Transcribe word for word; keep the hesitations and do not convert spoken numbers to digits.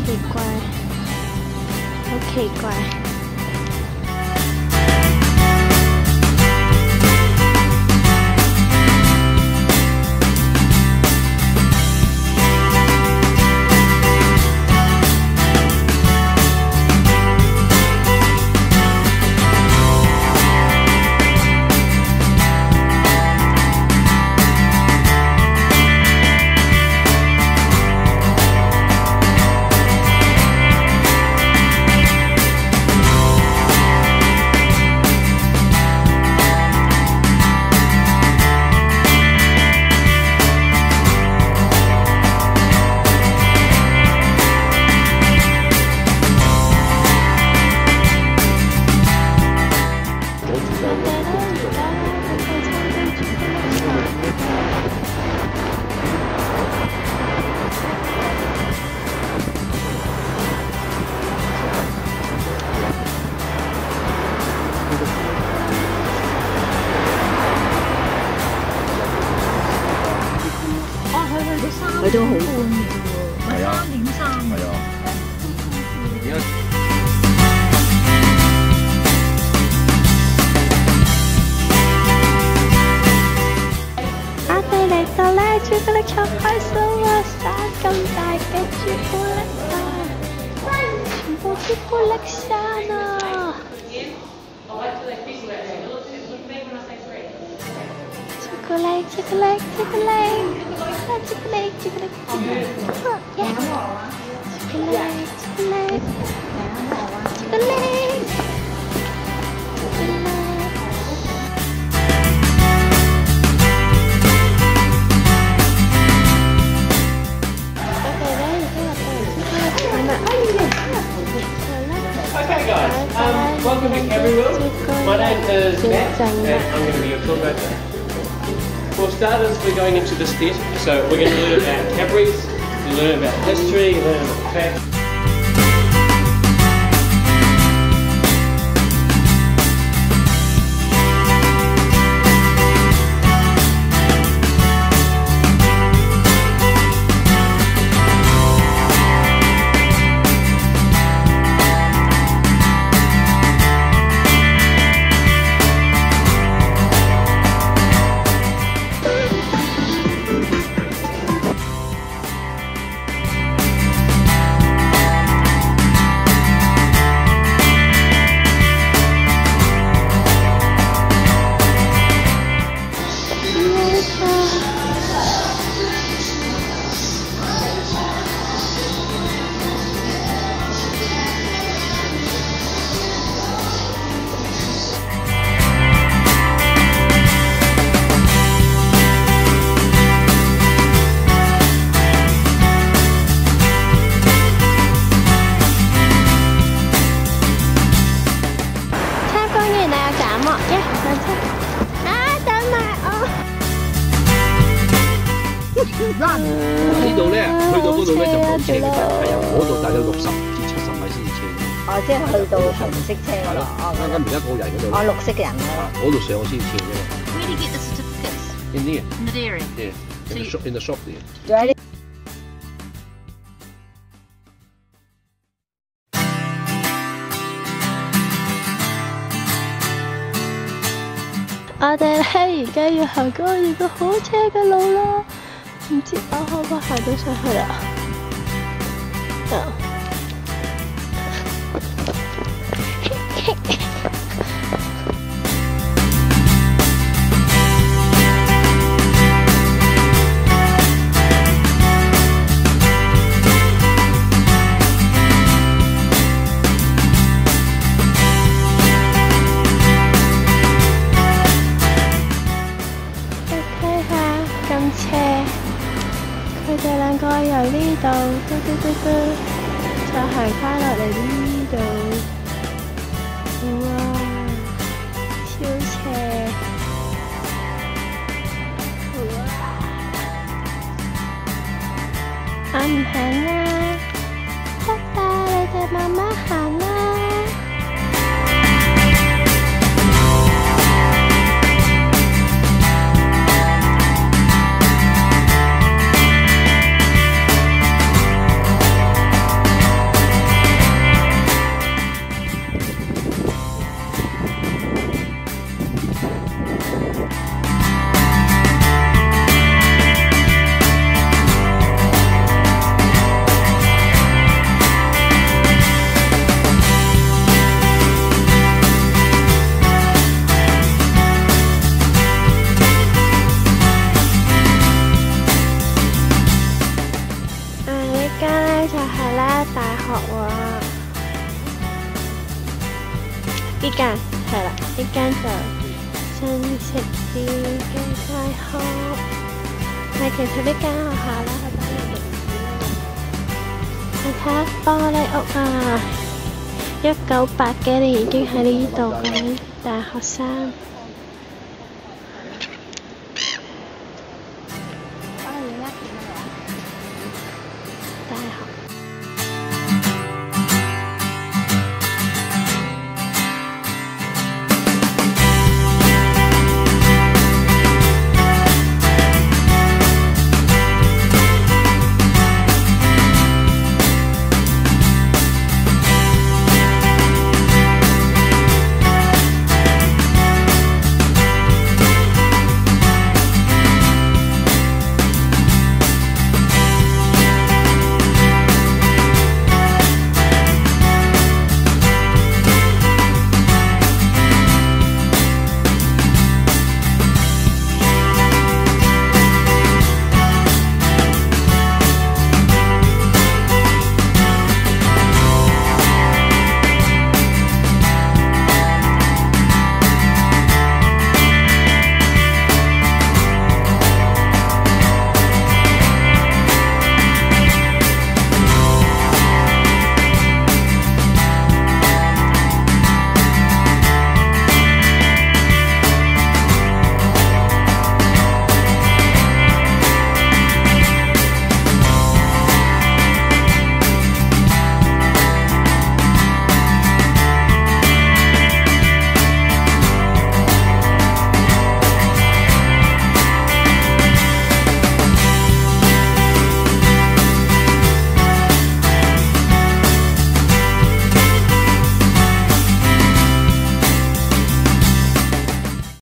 奇怪，好奇怪。 佢都好半嘅啫喎，係三點三。係啊。而家我哋嚟到咧，朱古力超開心啊！生咁大嘅朱古力啊，全部朱古力山啊！朱古力，朱古力，朱古力。 朱古力，朱古力，朱古力，朱古力，朱古力，朱古力，朱古力。 Okay guys, um, welcome to Cameronville. My name is Matt and I'm going to be your tour guide. For starters, we're going into this theatre, so we're going to learn about Cadbury's, learn about history, learn about facts. 呢度咧，去到嗰度咧就冇車嘅，係由嗰度大約六十至七十米先至車。 哦，即係去到紅色車嗰度。哦， 啱啱而家嗰個人嗰度。 哦，綠色嘅人咯。 嗰度上我先至車啫。 Where do you get the certificates? In there. In the dairy. Yeah. In the shop. In the shop there. Ready? 我哋咧而家要行過我哋個好車嘅路啦，唔知我可唔可以行到上去啊？佢哋兩個由呢度嘟嘟嘟嘟，就行翻落嚟呢度，哇，超斜，哇！我唔行啦，得啦，你哋慢慢行啦。 家大學喎，呢間係啦，呢間就新式啲嘅大學，係其實呢間學校啦，你睇下玻璃屋啊，一九八幾年已經喺呢度嘅大學生。大學。